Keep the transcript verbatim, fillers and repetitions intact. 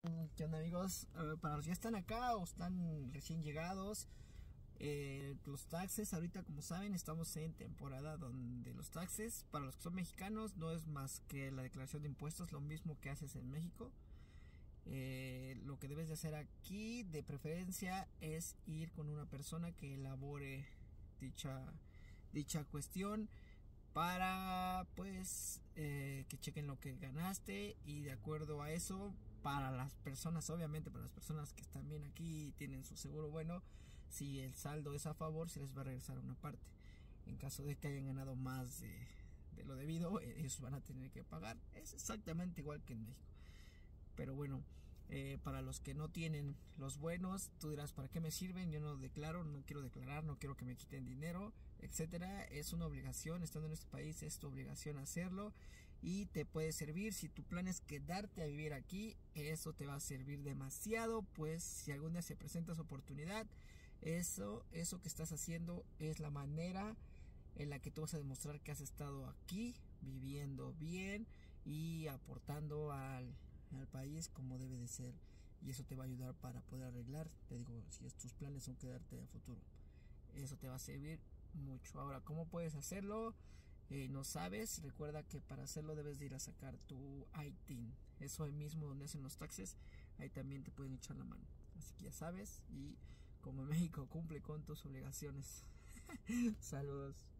¿Qué onda, amigos? Eh, para los que ya están acá o están recién llegados, eh, los taxes, ahorita como saben estamos en temporada donde los taxes para los que son mexicanos no es más que la declaración de impuestos, lo mismo que haces en México. Eh, lo que debes de hacer aquí de preferencia es ir con una persona que elabore dicha, dicha cuestión para pues eh, que chequen lo que ganaste, y de acuerdo a eso, para las personas, obviamente para las personas que están bien aquí y tienen su seguro bueno, si el saldo es a favor se les va a regresar una parte. En caso de que hayan ganado más de, de lo debido, ellos van a tener que pagar. Es exactamente igual que en México. Pero bueno, eh, para los que no tienen los buenos, tú dirás, ¿para qué me sirven? Yo no declaro, no quiero declarar, no quiero que me quiten dinero, etcétera. Es una obligación, estando en este país es tu obligación hacerlo, y te puede servir. Si tu plan es quedarte a vivir aquí, eso te va a servir demasiado, pues si algún día se presenta esa oportunidad, eso, eso que estás haciendo es la manera en la que tú vas a demostrar que has estado aquí viviendo bien y aportando al, al país como debe de ser, y eso te va a ayudar para poder arreglar, te digo, si tus planes son quedarte a futuro, eso te va a servir mucho. Ahora, ¿cómo puedes hacerlo? Eh, no sabes, recuerda que para hacerlo debes de ir a sacar tu I T I N, eso ahí mismo donde hacen los taxes, ahí también te pueden echar la mano, así que ya sabes, y como en México, cumple con tus obligaciones. Saludos.